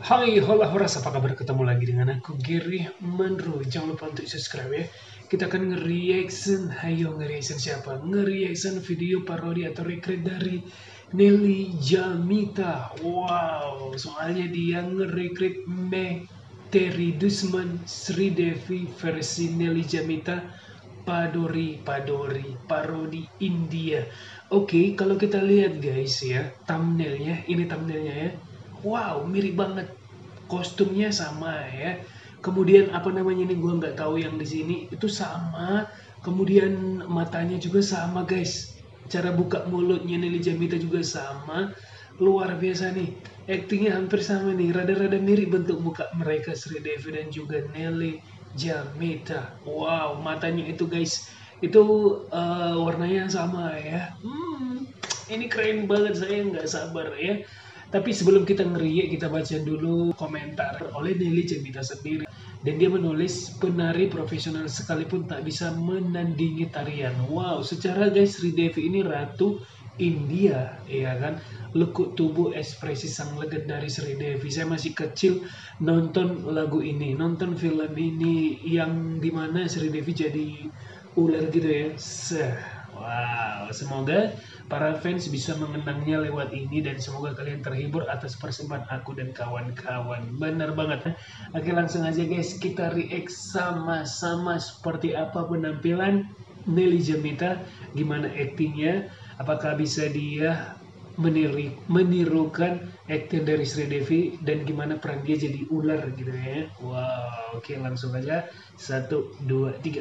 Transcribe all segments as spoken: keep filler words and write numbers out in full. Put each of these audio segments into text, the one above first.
Hai, hola horas, apa kabar? Ketemu lagi dengan aku, Gary Mandro. Jangan lupa untuk subscribe ya. Kita akan nge-reaction, hayo nge-reaction siapa? Nge-reaction video parodi atau recreate dari Nelly Jamita. Wow, soalnya dia nge-recreate Terry Dusman Sri Devi versi Nelly Jamita Padori Padori parodi India. Oke, kalau kita lihat guys ya, thumbnailnya, ini thumbnailnya ya. Wow, mirip banget. Kostumnya sama ya. Kemudian apa namanya ini gua nggak tahu yang di sini itu sama. Kemudian matanya juga sama guys. Cara buka mulutnya Nelly Jamita juga sama. Luar biasa nih. Aktingnya hampir sama nih. Rada-rada mirip bentuk muka mereka Sri Devi dan juga Nelly Jamita. Wow, matanya itu guys. Itu uh, warnanya sama ya. Hmm, ini keren banget, saya nggak sabar ya. Tapi sebelum kita ngeriak, kita baca dulu komentar oleh Nelly Jamita sendiri. Dan dia menulis, penari profesional sekalipun tak bisa menandingi tarian. Wow, secara guys, Sri Devi ini ratu India, ya kan? Lekuk tubuh, ekspresi sang legendaris Sri Devi. Saya masih kecil nonton lagu ini, nonton film ini yang dimana Sri Devi jadi ular gitu ya. Seh. Wow, semoga para fans bisa mengenangnya lewat ini dan semoga kalian terhibur atas persembahan aku dan kawan-kawan. Benar banget. Oke, langsung aja guys, kita react sama-sama seperti apa penampilan Nelly Jamita, gimana aktingnya, apakah bisa dia meniru, menirukan akting dari Sri Devi dan gimana peran dia jadi ular gitu ya. Wow, oke langsung aja. Satu, dua, tiga.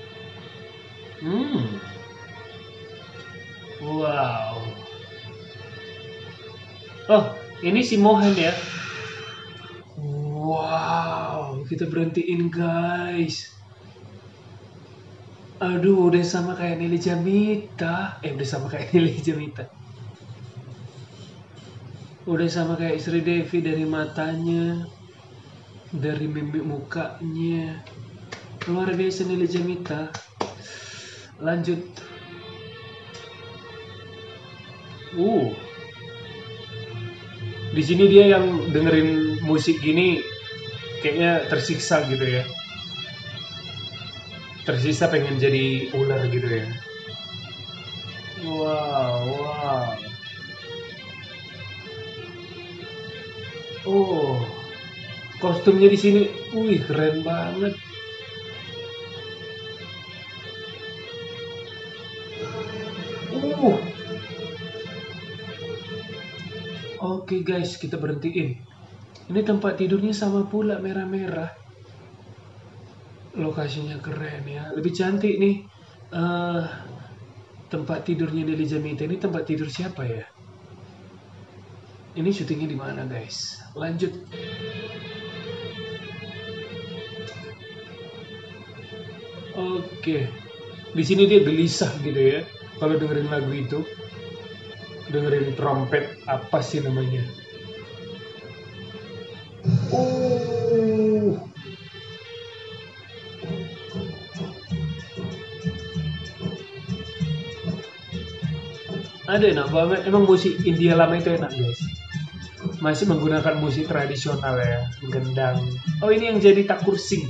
Hmm. Wow. Oh, ini si Mohan ya. Wow, kita berhentiin guys. Aduh, udah sama kayak Nelly Jamita. Eh, udah sama kayak Nelly Jamita. Udah sama kayak Sri Devi dari matanya, dari mimik mukanya. Luar biasa Nelly Jamita. Lanjut. Uh. Di sini dia yang dengerin musik gini kayaknya tersiksa gitu ya. Tersiksa pengen jadi ular gitu ya. Wow, wow. Oh. Kostumnya di sini, wih keren banget. Uh. Oke guys, kita berhentiin. Ini tempat tidurnya sama pula, merah-merah. Lokasinya keren ya, lebih cantik nih. Uh, tempat tidurnya Nelly Jamita ini tempat tidur siapa ya? Ini syutingnya di mana guys? Lanjut. Oke, di sini dia gelisah gitu ya. Kalau dengerin lagu itu, dengerin trompet apa sih namanya? Oh, ada enak banget. Emang musik India lama itu enak guys. Masih menggunakan musik tradisional ya, gendang. Oh ini yang jadi takursing.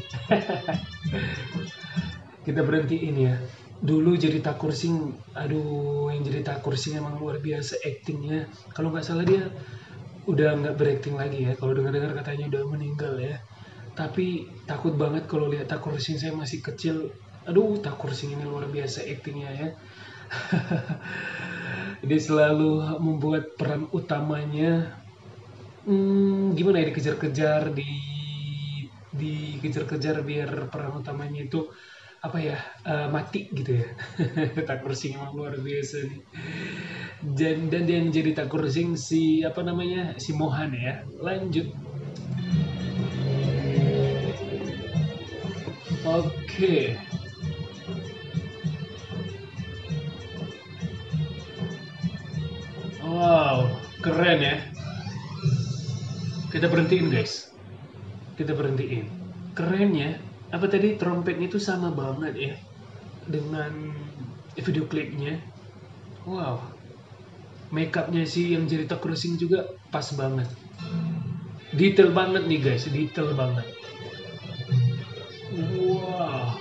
Kita berhentiin ya. Dulu jadi takursing, aduh yang jadi takursing emang luar biasa aktingnya. Kalau nggak salah dia udah nggak berakting lagi ya. Kalau dengar-dengar katanya udah meninggal ya. Tapi takut banget kalau lihat takursing, saya masih kecil. Aduh takursing ini luar biasa aktingnya ya. Dia selalu membuat peran utamanya hmm, gimana ya, dikejar-kejar, di dikejar-kejar biar peran utamanya itu apa ya, uh, mati gitu ya. Takursing emang luar biasa nih. Dan dan yang jadi takursing si apa namanya, si Mohan ya. Lanjut. Oke. Okay. Wow, keren ya. Kita berhentiin guys. Kita berhentiin. Keren ya. Apa tadi trompetnya itu sama banget ya dengan video klipnya. Wow. Makeupnya sih yang jadi takursing juga pas banget. Detail banget nih guys, detail banget. Wah.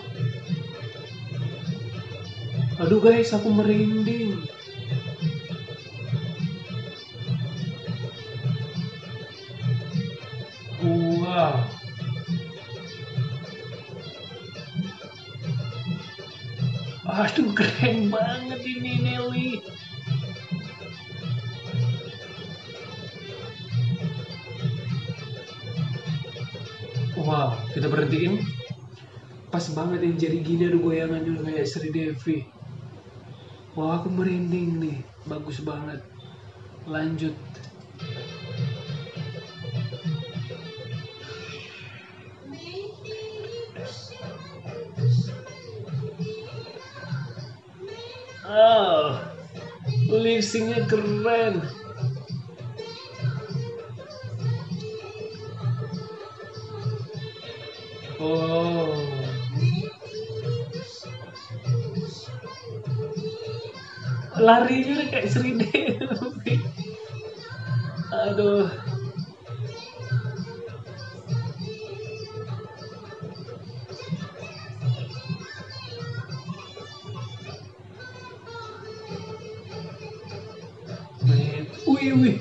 Aduh guys, aku merinding. Wah. Aduh, keren banget ini Nelly. Wow, kita berhentiin. Pas banget yang jadi gini, aduh goyangannya udah kayak Sri Devi. Wah, aku merinding nih. Bagus banget. Lanjut. Oh, lip syncnya keren. Oh, larinya udah kayak Sri Devi. Aduh. Wih, wih.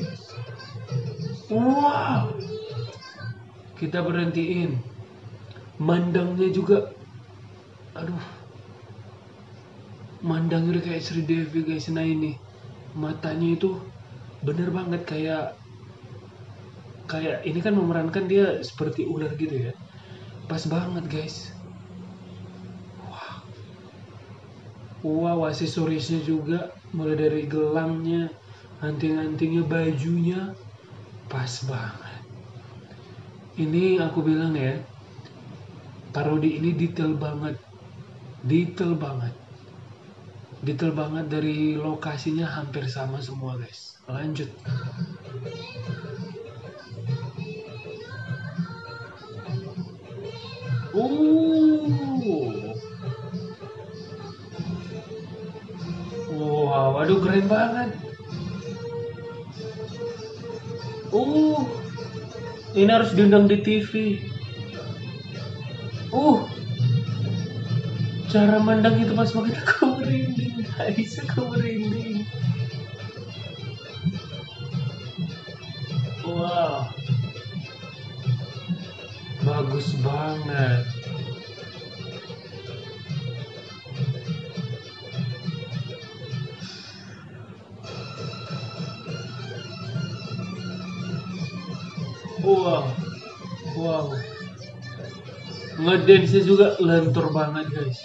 Wow. Kita berhentiin. Mandangnya juga. Aduh. Mandangnya udah kayak Sri Devi guys. Nah ini. Matanya itu bener banget kayak. Kayak ini kan memerankan dia seperti ular gitu ya. Pas banget guys. Wow. Wow, aksesorisnya juga. Mulai dari gelangnya. Anting-antingnya, bajunya. Pas banget. Ini aku bilang ya, parodi ini detail banget, detail banget, detail banget dari lokasinya hampir sama semua guys. Lanjut. Uh, wow, aduh keren banget. Uh, ini harus diundang di T V. Uh, cara mandang itu pas banget, aku merinding guys, aku merinding. Wow, bagus banget. Wow, wow. Ngedance juga lentur banget guys.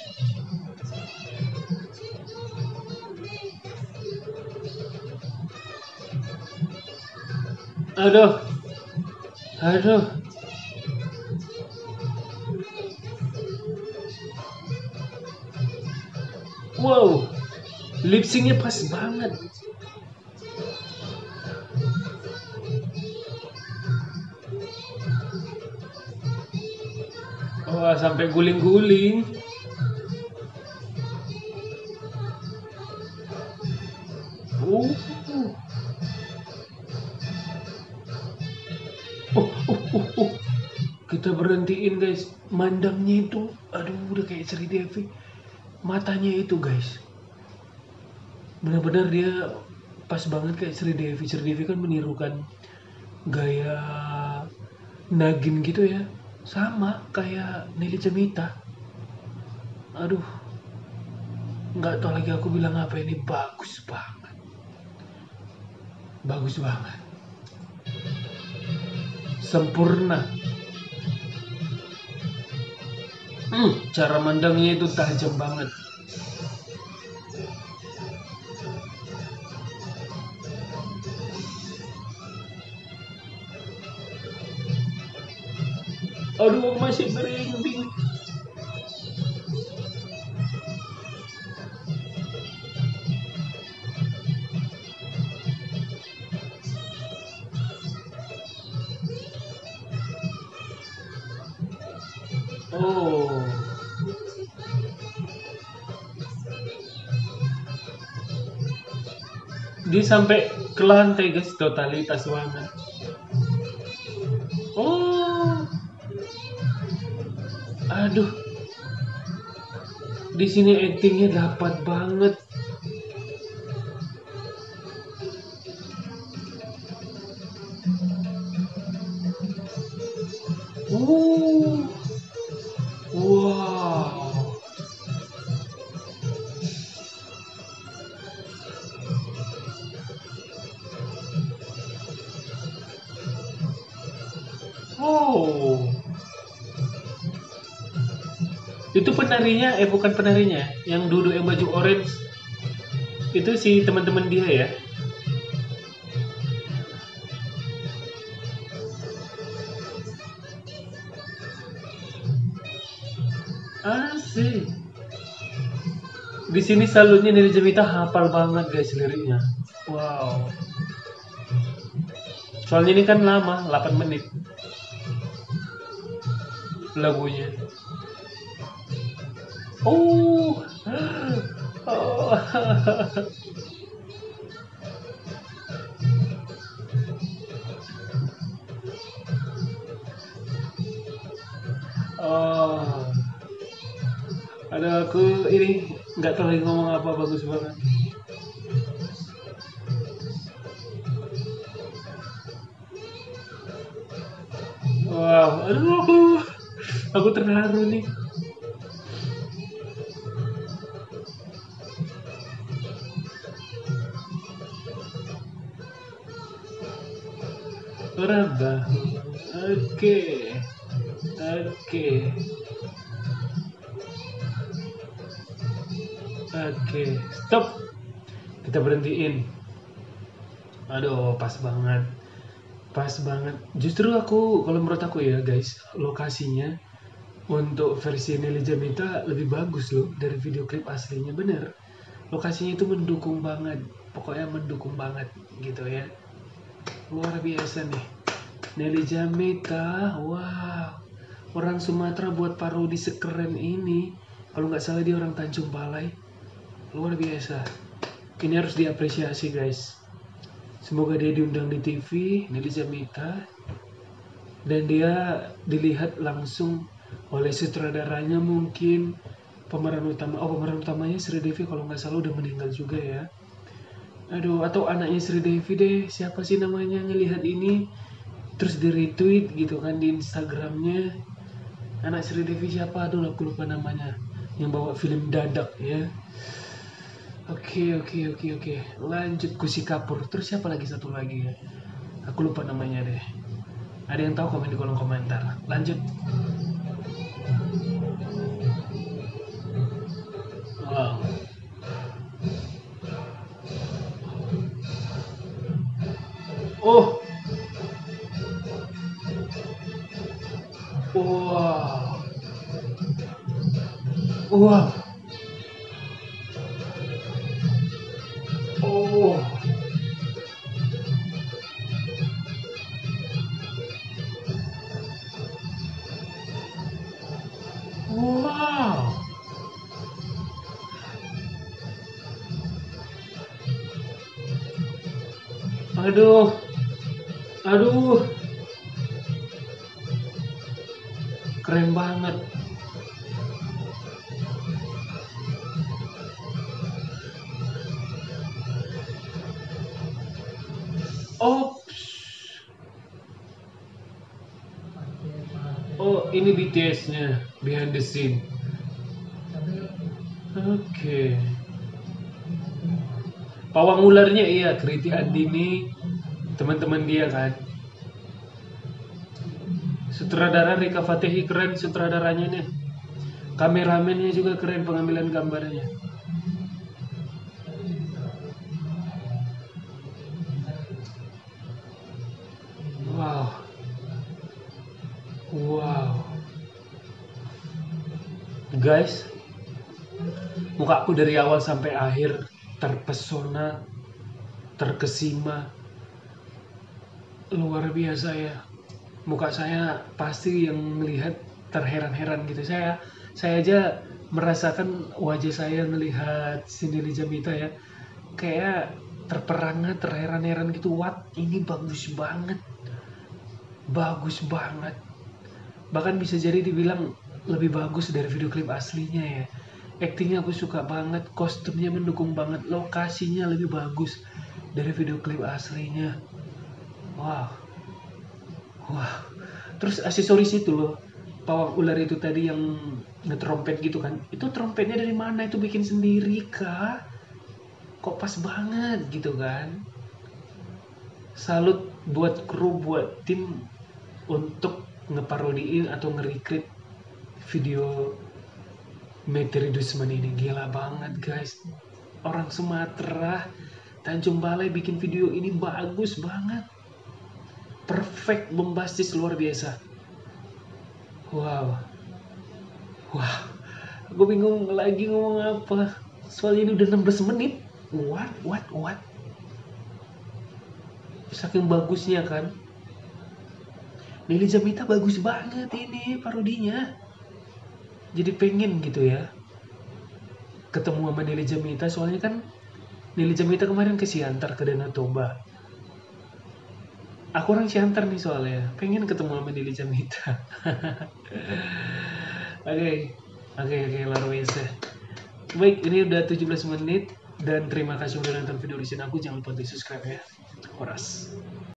Aduh, aduh. Wow, lip syncnya pas banget. Wah, sampai guling-guling. Uh. Oh, oh, oh, oh. Kita berhentiin guys. Mandangnya itu, aduh, udah kayak Sri Devi. Matanya itu guys, benar-benar dia pas banget kayak Sri Devi. Sri Devi kan menirukan gaya Nagin gitu ya, sama kayak Nelly Cemita. Aduh, nggak tahu lagi aku bilang apa, ini bagus banget, bagus banget, sempurna. Hmm, cara mandangnya itu tajam banget. Aduh, masih merinding. Oh, dia sampai ke lantai guys, totalitas banget. Aduh, di sini actingnya dapat banget. Uh, wow. Oh, itu penarinya, eh bukan penarinya, yang duduk yang baju orange itu si teman-teman dia ya. Asik. Di sini salutnya dari Jemita hafal banget guys liriknya. Wow. Soalnya ini kan lama, delapan menit lagunya. Oh. Oh. Oh. Ada aku ini nggak tahu lagi ngomong apa, bagus banget. Wow, aduh, aku terharu nih. Rabahu. Oke, oke, oke. Stop. Kita berhentiin. Aduh, pas banget. Pas banget. Justru aku, kalau menurut aku ya guys, lokasinya untuk versi Nelly Jamita lebih bagus loh dari video klip aslinya. Bener, lokasinya itu mendukung banget. Pokoknya mendukung banget gitu ya. Luar biasa nih. Nelly Jamita, wow. Orang Sumatera buat parodi sekeren ini. Kalau nggak salah dia orang Tanjung Balai. Luar biasa. Ini harus diapresiasi guys. Semoga dia diundang di T V, Nelly Jamita, dan dia dilihat langsung oleh sutradaranya mungkin, pemeran utama, oh pemeran utamanya Sri Devi kalau nggak salah udah meninggal juga ya. Aduh, atau anaknya Sri Devi deh, siapa sih namanya, ngelihat ini, terus di retweet gitu kan di Instagramnya. Anak Sri Devi siapa? Aduh, aku lupa namanya, yang bawa film Dadak ya. Oke, oke, oke, oke. Lanjut Kusi Kapur. Terus siapa lagi satu lagi ya? Aku lupa namanya deh. Ada yang tahu komen di kolom komentar. Lanjut. Wow. Oh. Wow. Wow. Oh. Wow. Aduh. Aduh. Keren banget. Oh. Oh, ini B T S-nya, behind the scene. Oke. Okay. Pawang ularnya iya, Kriti Andini, teman-teman dia kan. Sutradara Rika Fatihi keren sutradaranya nih. Kameramennya juga keren pengambilan gambarnya. Wow. Wow. Guys, mukaku dari awal sampai akhir terpesona, terkesima. Luar biasa ya. Muka saya pasti yang melihat terheran-heran gitu. Saya saya aja merasakan wajah saya melihat Nelly Jamita ya. Kayak terperangah, terheran-heran gitu. What? Ini bagus banget. Bagus banget. Bahkan bisa jadi dibilang lebih bagus dari video klip aslinya ya. Actingnya aku suka banget, kostumnya mendukung banget, lokasinya lebih bagus dari video klip aslinya. Wah, wah. Terus aksesoris itu loh, pawang ular itu tadi yang ngetrompet gitu kan. Itu trompetnya dari mana? Itu bikin sendiri kah? Kok pas banget gitu kan? Salut buat kru, buat tim untuk ngeparodiin atau nge-recreate video Metri Dusman ini. Gila banget guys. Orang Sumatera, Tanjung Balai bikin video ini bagus banget. Perfect, bombastis, luar biasa. Wow. Wah, aku bingung lagi ngomong apa. Soalnya ini udah enam belas menit. What, what, what? Saking bagusnya kan. Nelly Jamita bagus banget ini parodinya. Jadi pengen gitu ya ketemu sama Nelly Jamita, soalnya kan Nelly Jamita kemarin ke Siantar, ke Danau Toba. Aku orang Siantar nih soalnya, pengen ketemu sama Nelly Jamita. Oke, oke, oke, luar biasa. Baik, ini udah tujuh belas menit dan terima kasih udah nonton video di sini aku. Jangan lupa di subscribe ya. Horas.